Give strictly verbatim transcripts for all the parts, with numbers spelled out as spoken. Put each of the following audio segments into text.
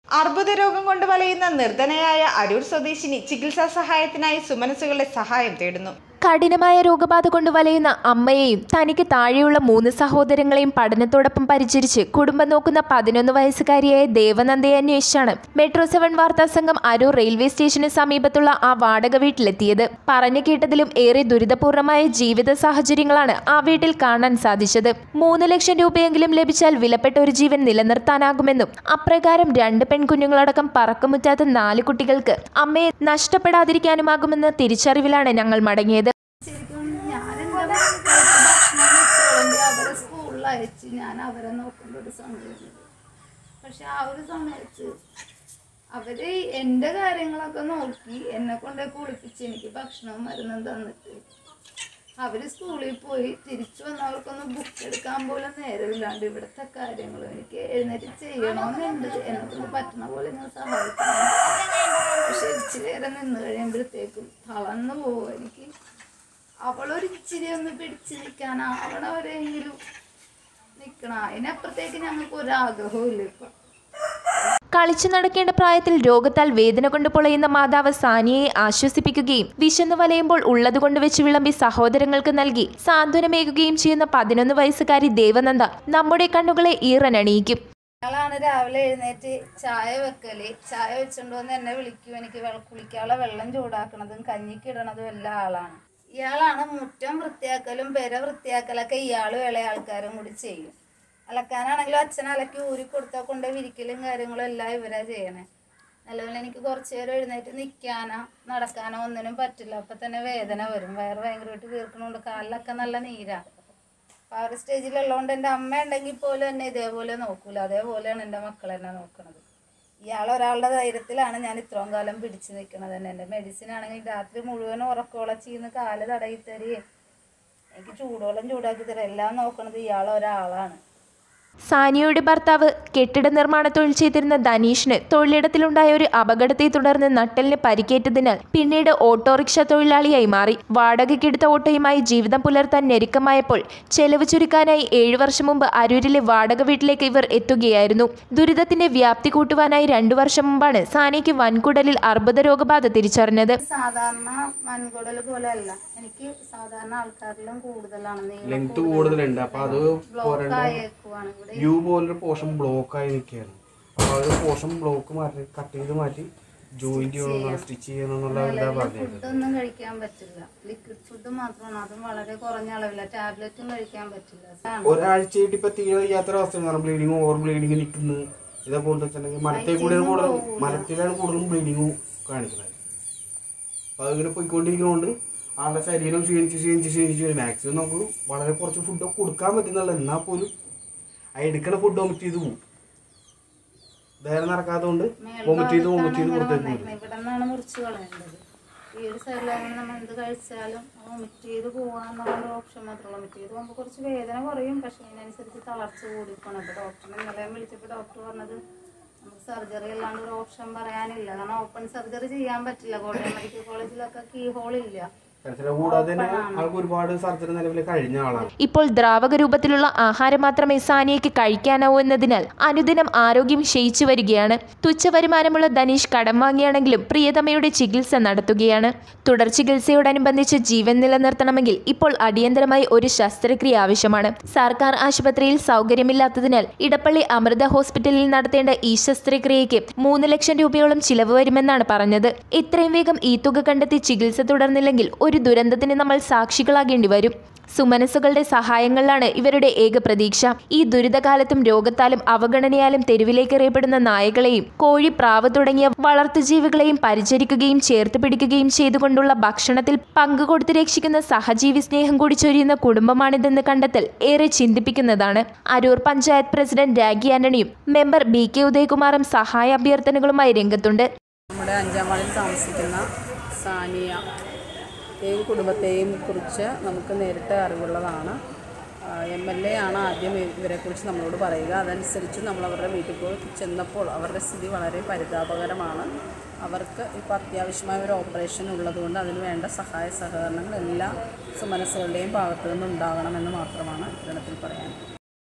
അർബുദ രോഗം കൊണ്ട് വലയുന്ന നിർധനയായ അരൂർ സ്വദേശിനി ചികിത്സാ സഹായത്തിനായി സുമനസുകളുടെ സഹായം തേടുന്നു. കഠിനമായ രോഗബാധ കൊണ്ട് വലയുന്ന അമ്മയെയും തനിക്ക് താഴെയുള്ള മൂന്ന് സഹോദരങ്ങളെയും പഠനത്തോടൊപ്പം പരിചരിച്ച് കുടുംബം നോക്കുന്ന പതിനൊന്ന് വയസ്സുകാരിയായ ദേവനന്ദയെ അന്വേഷിച്ചാണ് മെട്രോ സെവൻ വാർത്താ സംഘം അരൂർ റെയിൽവേ സ്റ്റേഷന് സമീപത്തുള്ള ആ വാടക വീട്ടിലെത്തിയത്. പറഞ്ഞു കേട്ടതിലും ഏറെ ദുരിതപൂർണമായ ജീവിത സാഹചര്യങ്ങളാണ് ആ വീട്ടിൽ കാണാൻ സാധിച്ചത്. മൂന്ന് ലക്ഷം രൂപയെങ്കിലും ലഭിച്ചാൽ വിലപ്പെട്ട ഒരു ജീവൻ നിലനിർത്താനാകുമെന്നും അപ്രകാരം രണ്ട് പെൺകുഞ്ഞുങ്ങളടക്കം പറക്കമുറ്റാത്ത നാല് കുട്ടികൾക്ക് അമ്മയെ നഷ്ടപ്പെടാതിരിക്കാനുമാകുമെന്ന തിരിച്ചറിവിലാണ് ഞങ്ങൾ മടങ്ങിയത്. അവരെ സ്കൂളിൽ അയച്ച് ഞാൻ അവരെ നോക്കേണ്ട ഒരു സമയമുണ്ട്. പക്ഷെ ആ ഒരു സമയത്ത് അവര് എൻ്റെ കാര്യങ്ങളൊക്കെ നോക്കി എന്നെ കൊണ്ട് കുളിപ്പിച്ച് എനിക്ക് ഭക്ഷണവും മരുന്നും തന്നിട്ട് അവര് സ്കൂളിൽ പോയി തിരിച്ചു വന്നവർക്കൊന്നും ബുക്ക് എടുക്കാൻ പോലും നേരമില്ലാണ്ട് ഇവിടുത്തെ കാര്യങ്ങൾ എനിക്ക് എഴുന്നേറ്റ് ചെയ്യണമെന്നുണ്ട്. എന്നെ കൊണ്ട് പറ്റുന്ന പോലെ ഞാൻ സഹായിക്കണം. പക്ഷെ ഇച്ചിരി നേരം നിന്ന് കഴിയുമ്പോഴത്തേക്കും തളർന്നു പോകും. എനിക്ക് അവളൊരു ഇച്ചിരി ഒന്ന് പിടിച്ച് നിൽക്കാൻ അവിടെ വരെയെങ്കിലും നിൽക്കണം. അതിനപ്പുറത്തേക്ക് ഞങ്ങൾക്ക് ഒരാഗ്രഹവും ഇല്ല. ഇപ്പം കളിച്ചു നടക്കേണ്ട പ്രായത്തിൽ രോഗത്താൽ വേദന കൊണ്ട് പൊളയുന്ന മാതാവ് സാനിയയെ ആശ്വസിപ്പിക്കുകയും വിശന്നു വലയുമ്പോൾ ഉള്ളതുകൊണ്ട് വെച്ച് വിളമ്പി സഹോദരങ്ങൾക്ക് നൽകി സാന്ത്വനമേകുകയും ചെയ്യുന്ന പതിനൊന്ന് വയസ്സുകാരി ദേവനന്ദ നമ്മുടെ കണ്ണുകളെ ഈറനണിയിക്കും. അയാളാണ് രാവിലെ എഴുന്നേറ്റ് ചായ വെക്കല്. ചായ വെച്ചുകൊണ്ട് വന്ന് എന്നെ വിളിക്കും. എനിക്ക് കുളിക്കാനുള്ള വെള്ളം ചൂടാക്കണതും കഞ്ഞിക്കിടണതും എല്ലാ ആളാണ്. ഇയാളാണ് മുറ്റം വൃത്തിയാക്കലും പെര വൃത്തിയാക്കലൊക്കെ ഇയാളും ഇളയ ആൾക്കാരും കൂടി ചെയ്യും. അലക്കാനാണെങ്കിലും അച്ഛൻ അലക്കി ഊരി കൊടുത്താൽ കൊണ്ട് വിരിക്കലും കാര്യങ്ങളും എല്ലാം ഇവരാ ചെയ്യണേ. നിലവിൽ എനിക്ക് കുറച്ചു നേരം എഴുന്നേറ്റ് നിൽക്കാനോ നടക്കാനോ ഒന്നിനും പറ്റില്ല. അപ്പം തന്നെ വേദന വരും. വയറ് ഭയങ്കരമായിട്ട് വീർക്കണോണ്ട് കാലിലൊക്കെ നല്ല നീരാ. അപ്പം ആ ഒരു സ്റ്റേജിലുള്ളതുകൊണ്ട് എൻ്റെ അമ്മ ഉണ്ടെങ്കിൽ പോലും എന്നെ ഇതേപോലെ നോക്കൂല. അതേപോലെയാണ് എൻ്റെ മക്കൾ എന്നെ നോക്കണത്. ഇയാൾ ഒരാളുടെ ധൈര്യത്തിലാണ് ഞാൻ ഇത്രയും കാലം പിടിച്ചു നിൽക്കുന്നത് തന്നെ. എൻ്റെ മെഡിസിൻ ആണെങ്കിൽ രാത്രി മുഴുവൻ ഉറക്കോളച്ചിന്ന് കാല് തടയി തരുകയും എനിക്ക് ചൂടോളം ചൂടാക്കി തരാം. എല്ലാം നോക്കണത് ഇയാൾ ഒരാളാണ്. സാനിയയുടെ ഭർത്താവ് കെട്ടിട നിർമ്മാണ തൊഴിൽ ചെയ്തിരുന്ന ധനീഷിന് തൊഴിലിടത്തിലുണ്ടായ ഒരു അപകടത്തെ തുടർന്ന് നട്ടെല്ലിന് പരിക്കേറ്റതിനാൽ പിന്നീട് ഓട്ടോറിക്ഷ തൊഴിലാളിയായി മാറി. വാടകയ്ക്കെടുത്ത ഓട്ടോയുമായി ജീവിതം പുലർത്താൻ ഞെരുക്കമായപ്പോൾ ചെലവ് ചുരുക്കാനായി ഏഴു വർഷം മുമ്പ് അരൂരിലെ വാടക വീട്ടിലേക്ക് ഇവർ എത്തുകയായിരുന്നു. ദുരിതത്തിന്റെ വ്യാപ്തി കൂട്ടുവാനായി രണ്ടു വർഷം മുമ്പാണ് സാനിയയ്ക്ക് വൻകുടലിൽ അർബുദ രോഗബാധ തിരിച്ചറിഞ്ഞത്. സാധാരണ വൻകുടൽ പോലെ അല്ല, എനിക്ക് സാധാരണ ആൾക്കാരിലും കൂടുതലാണ്. ലെങ്ത് കൂടുതലുണ്ട്. അപ്പൊ അത് യു പോലൊരു പോർഷൻ ബ്ലോക്ക് ആയി നിൽക്കുകയാണ്. അപ്പൊ ആ ഒരു പോർഷൻ ബ്ലോക്ക് മാറ്റി കട്ട് ചെയ്ത് മാറ്റി ജോയിന്റ് ചെയ്യണം, സ്റ്റിച്ച് ചെയ്യണം എന്നുള്ള എന്താ പറഞ്ഞത്. ഫുഡൊന്നും കഴിക്കാൻ പറ്റില്ല. ലിക്വിഡ് ഫുഡ് മാത്രമാണ്, അതും വളരെ കുറഞ്ഞ അളവില്ല. ടാബ്ലറ്റും കഴിക്കാൻ പറ്റില്ല. ഒരാഴ്ചയായിട്ട് ഇപ്പൊ തീരെ വയ്യാത്ത അവസ്ഥയാണ്. ബ്ലീഡിങ് ഓവർ ബ്ലീഡിങ് നിൽക്കുന്നത്. ഇതേപോലെ വെച്ചിട്ടുണ്ടെങ്കിൽ മലത്തെ കൂടുതൽ കൂടുതൽ മലത്തിലാണ് കൂടുതലും ബ്ലീഡിങ് കാണിക്കുന്നത്. അപ്പൊ അതിങ്ങനെ പോയിക്കൊണ്ടിരിക്കുന്നതുകൊണ്ട് ആളുടെ ശരീരം ക്ഷീണിച്ച് ക്ഷീണിച്ച് ക്ഷീണിച്ച് മാക്സിമം നമുക്ക് വളരെ കുറച്ച് ഫുഡ് കൊടുക്കാൻ പറ്റുന്നുള്ള. എന്നാൽ പോലും ആ എടുക്കണ ഫുഡ് വോമിറ്റ് ചെയ്ത് പോകും. വേറെ നടക്കാത്തതുകൊണ്ട് വോമിറ്റ് ചെയ്ത് വോമിറ്റ് ചെയ്ത് പുറത്തേക്ക് പോകും. ഇവിടെ നിന്നാണ് മുറിച്ച് കളയേണ്ടത്. ഈ ഒരു സൈഡിലാണ് നമ്മൾ എന്ത് കഴിച്ചാലും വോമിറ്റ് ചെയ്ത് പോകാന്നുള്ള ഓപ്ഷൻ മാത്രമേ. വോമിറ്റ് ചെയ്ത് പോകുമ്പോൾ കുറച്ച് വേദന കുറയും. പക്ഷെ അതിനനുസരിച്ച് തളർച്ച കൂടിപ്പോണം. ഇപ്പോൾ ഡോക്ടറിനെ ഇന്നലെ വിളിച്ചപ്പോൾ ഡോക്ടർ പറഞ്ഞത് നമുക്ക് സർജറി അല്ലാണ്ട് ഒരു ഓപ്ഷൻ പറയാനില്ല. കാരണം ഓപ്പൺ സർജറി ചെയ്യാൻ പറ്റില്ല. കോട്ടയം മെഡിക്കൽ കോളേജിലൊക്കെ കീ ഹോൾ ഇല്ല. ഇപ്പോൾ ദ്രാവക രൂപത്തിലുള്ള ആഹാരം മാത്രമേ സാനിയയ്ക്ക് കഴിക്കാനാവൂ എന്നതിനാൽ അനുദിനം ആരോഗ്യം ക്ഷയിച്ചു വരികയാണ്. തുച്ഛ വരുമാനമുള്ള ധനീഷ് കടം വാങ്ങിയാണെങ്കിലും പ്രിയതമയുടെ ചികിത്സ നടത്തുകയാണ്. തുടർ ചികിത്സയോടനുബന്ധിച്ച് ജീവൻ നിലനിർത്തണമെങ്കിൽ ഇപ്പോൾ അടിയന്തരമായി ഒരു ശസ്ത്രക്രിയ ആവശ്യമാണ്. സർക്കാർ ആശുപത്രിയിൽ സൗകര്യമില്ലാത്തതിനാൽ ഇടപ്പള്ളി അമൃത ഹോസ്പിറ്റലിൽ നടത്തേണ്ട ഈ ശസ്ത്രക്രിയയ്ക്ക് മൂന്ന് ലക്ഷം രൂപയോളം ചിലവ് വരുമെന്നാണ് പറഞ്ഞത്. ഇത്രയും വേഗം ഈ തുക കണ്ടെത്തി ചികിത്സ തുടർന്നില്ലെങ്കിൽ ഒരു ദുരന്തത്തിന് നമ്മൾ സാക്ഷികളാകേണ്ടി വരും. സുമനസുകളുടെ സഹായങ്ങളിലാണ് ഇവരുടെ ഏക പ്രതീക്ഷ. ഈ ദുരിതകാലത്തും രോഗത്താലും അവഗണനയാലും തെരുവിലേക്ക് എറിയപ്പെടുന്ന നായകളെയും കോഴി, പ്രാവ് തുടങ്ങിയ വളർത്തുജീവികളെയും പരിചരിക്കുകയും ചേർത്ത് പിടിക്കുകയും ചെയ്തുകൊണ്ടുള്ള ഭക്ഷണത്തിൽ പങ്കുകൊടുത്ത് രക്ഷിക്കുന്ന സഹജീവി സ്നേഹം കൂടി ചൊരിയുന്ന കുടുംബമാണിതെന്ന് കണ്ടെത്തൽ ഏറെ ചിന്തിപ്പിക്കുന്നതാണ്. അരൂർ പഞ്ചായത്ത് പ്രസിഡന്റ് രാഗി ആന്റണിയും മെമ്പർ ബി കെ ഉദയകുമാറും സഹായ അഭ്യർത്ഥനകളുമായി രംഗത്തുണ്ട്. നമ്മുടെ അഞ്ചാം വാർഡിൽ താമസിക്കുന്ന സാനിയ യും കുടുംബത്തെയും കുറിച്ച് നമുക്ക് നേരിട്ട് അറിവുള്ളതാണ്. എം എൽ എ ആണ് ആദ്യം ഇവരെക്കുറിച്ച് നമ്മളോട് പറയുക. അതനുസരിച്ച് നമ്മൾ അവരുടെ വീട്ടിൽ പോയി ചെന്നപ്പോൾ അവരുടെ സ്ഥിതി വളരെ പരിതാപകരമാണ്. അവർക്ക് ഇപ്പോൾ അത്യാവശ്യമായ ഒരു ഓപ്പറേഷൻ ഉള്ളതുകൊണ്ട് അതിന് വേണ്ട സഹായ സഹകരണങ്ങൾ എല്ലാ സുമനസ്സുകളുടെയും ഭാഗത്തു നിന്നുണ്ടാകണമെന്ന് മാത്രമാണ് ഇതിനത്തിൽ പറയാൻ.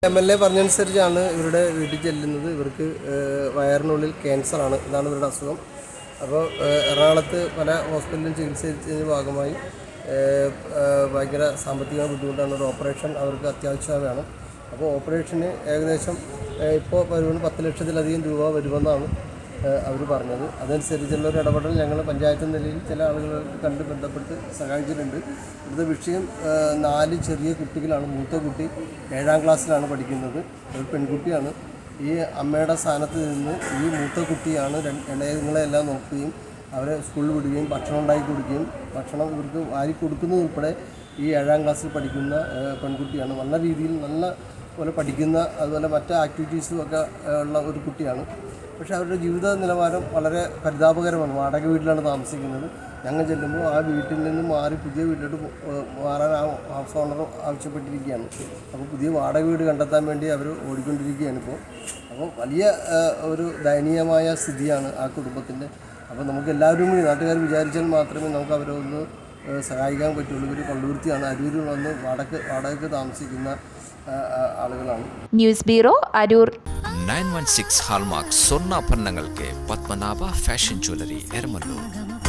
എം എൽ എ പറഞ്ഞനുസരിച്ചാണ് ഇവരുടെ വീട്ടിൽ ചെല്ലുന്നത്. ഇവർക്ക് വയറിനുള്ളിൽ ക്യാൻസറാണ്, ഇതാണ് ഇവരുടെ അസുഖം. അപ്പോൾ എറണാകുളത്ത് പല ഹോസ്പിറ്റലിലും ചികിത്സിച്ചതിൻ്റെ ഭാഗമായി ഭയങ്കര സാമ്പത്തിക ബുദ്ധിമുട്ടാണ്. ഒരു ഓപ്പറേഷൻ അവർക്ക് അത്യാവശ്യമാണ്. അപ്പോൾ ഓപ്പറേഷന് ഏകദേശം ഇപ്പോൾ വരുമെന്ന് പത്ത് ലക്ഷത്തിലധികം രൂപ വരുമെന്നാണ് അവർ പറഞ്ഞത്. അതനുസരിച്ചുള്ള ഒരു ഇടപെടൽ ഞങ്ങൾ പഞ്ചായത്ത് നിലയിൽ ചില ആളുകൾ കണ്ട് ബന്ധപ്പെട്ട് സഹായിച്ചിട്ടുണ്ട്. ഇവിടുത്തെ വിഷയം നാല് ചെറിയ കുട്ടികളാണ്. മൂത്ത കുട്ടി ഏഴാം ക്ലാസ്സിലാണ് പഠിക്കുന്നത്, ഒരു പെൺകുട്ടിയാണ്. ഈ അമ്മയുടെ സ്ഥാനത്ത് നിന്ന് ഈ മൂത്ത കുട്ടിയാണ് ഇളയങ്ങളെല്ലാം നോക്കുകയും അവരെ സ്കൂളിൽ വിടുകയും ഭക്ഷണം ഉണ്ടാക്കി കൊടുക്കുകയും ഭക്ഷണം ഇവർക്ക് വാരി കൊടുക്കുന്നത് ഉൾപ്പെടെ ഈ ഏഴാം ക്ലാസ്സിൽ പഠിക്കുന്ന പെൺകുട്ടിയാണ്. നല്ല രീതിയിൽ നല്ല പോലെ പഠിക്കുന്ന, അതുപോലെ മറ്റ് ആക്ടിവിറ്റീസും ഒക്കെ ഉള്ള ഒരു കുട്ടിയാണ്. പക്ഷേ അവരുടെ ജീവിത നിലവാരം വളരെ പരിതാപകരമാണ്. വാടക വീട്ടിലാണ് താമസിക്കുന്നത്. ഞങ്ങൾ ചെല്ലുമ്പോൾ ആ വീട്ടിൽ നിന്ന് മാറി പുതിയ വീട്ടിലോട്ട് മാറാൻ ആ ഹൗസ് ഓണർ ആവശ്യപ്പെട്ടിരിക്കുകയാണ്. അപ്പോൾ പുതിയ വാടക വീട് കണ്ടെത്താൻ വേണ്ടി അവർ ഓടിക്കൊണ്ടിരിക്കുകയാണ് ഇപ്പോൾ. അപ്പോൾ വലിയ ഒരു ദയനീയമായ സ്ഥിതിയാണ് ആ കുടുംബത്തിൻ്റെ. അപ്പോൾ നമുക്ക് എല്ലാവരും കൂടി നാട്ടുകാർ വിചാരിച്ചാൽ മാത്രമേ നമുക്ക് അവരെ ഒന്ന് സഹായിക്കാൻ പറ്റുള്ളൂ. ഇവർ കൊണ്ടുവൃത്തിയാണ്, അരൂരിൽ വന്ന് വാടക വാടകയ്ക്ക് താമസിക്കുന്ന ആളുകളാണ്. News bureau, Aroor. Nine one six hallmark സ്വർണ്ണാഭരണങ്ങൾക്ക് പത്മനാഭ ഫാഷൻ ജ്വല്ലറി, എരമല്ലൂർ.